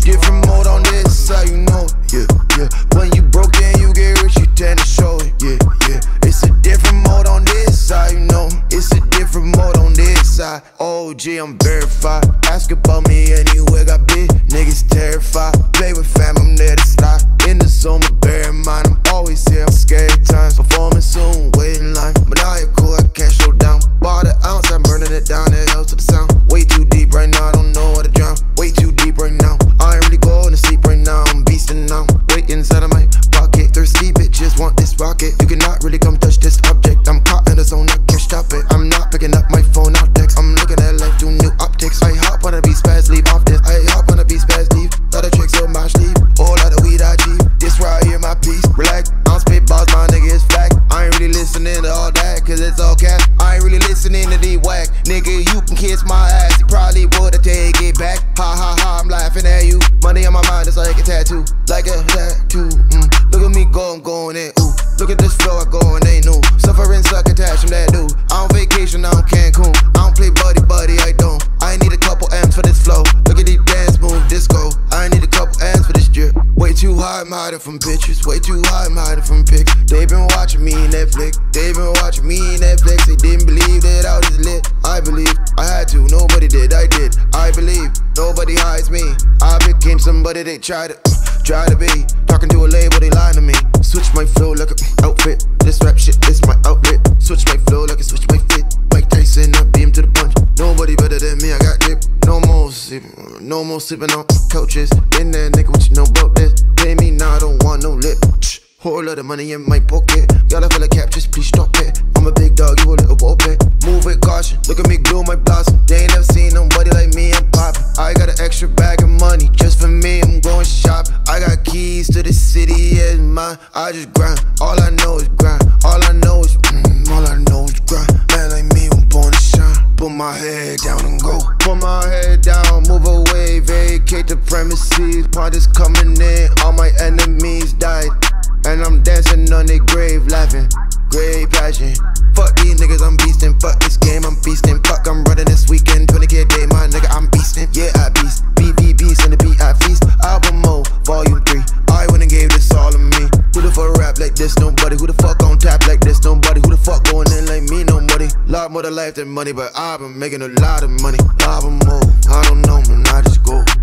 different mode on this, how you know it. Yeah, yeah. When you broke and you get rich, you tend to show it. Yeah, yeah. It's a different mode on this, how you know it. It's a different mode on this side. OG, I'm verified. Ask about me anywhere, got big niggas terrified. Play with fam, I'm there to slide. In the zone, but bear in mind, I'm always here. I'm scary times. Performing soon, wait in line. But now you're cool, I can't slow down. Bought an ounce, I'm burning it down. It helps to the sound. Way too deep right now, I don't know how to drown. Way too deep right now. I ain't really going to sleep right now. I'm beasting now. Wait inside of my pocket. Thirsty bitches want this rocket. You cannot really come touch this object. I'm caught in the zone, I can't stop it. I'm not picking up my phone, I'll text. I'm looking at life through new optics. I hop on a beat spaz, leave off this. I hop on a beat spaz, leave. Lot of tricks up my sleeve. Whole lot of weed I cheap. This right here, my piece. Relax. I don't spit balls, my nigga is fact. I ain't really listening to all that, cause it's all cap. I ain't really listening to the whack. Nigga, you can kiss my ass. You probably would've take it back. Ha ha ha, I'm laughing at you. Money on my mind, it's like a tattoo. Like a tattoo. Look at me go, I'm going in. Ooh. Look at this flow, I go and ain't new. Suffering, suck, attached, I'm that dude. I'm on vacation, I'm Cancun. I don't play buddy, I don't. I need a couple M's for this flow. Look at these dance moves, disco. I need a couple M's for this drip. Way too high, I'm hiding from pictures. Way too high, I'm hiding from pics. They been watching me Netflix. They been watching me Netflix. They didn't believe that I was lit. I believe I had to, nobody did, I did. I believe nobody hides me. I became somebody they try to be. Talking to a label, they lying to me. Switch my flow like a outfit. This rap shit, this my outlet. Switch my flow like I switch my fit. Mike Tyson, I beam to the punch. Nobody better than me, I got drip. No more sipping on couches. In there, nigga, what you know about this? Pay me now, I don't want no lip. Whole lot of money in my pocket. Y'all feel like cap, just please stop it. I'm a big dog, you a little whoopin'. Move with caution, look at me glue my blossom. They ain't never seen nobody like me, I'm poppin'. I got an extra bag of money, just for me, I'm going shopping. I got keys to the city, yeah, it's mine. I just grind, all I know is grind. All I know is grind. Man like me, I'm born to shine. Put my head down and go. Put my head down, move away, vacate the premises. Ponders coming in, all my enemies died. And I'm dancing on their grave, laughing, great passion. Fuck these niggas, I'm beastin'. Fuck this game, I'm feastin'. Fuck, I'm running this weekend. 20K a day, my nigga, I'm beastin'. Yeah, I beast. BVB, send the beat, I feast. Album mode, volume 3. I went and gave this all to me. Who the fuck rap like this? Nobody. Who the fuck on tap like this? Nobody. Who the fuck going in like me? Nobody. Lot more to life than money, but I've been making a lot of money. Album mode, I don't know, man, I just go.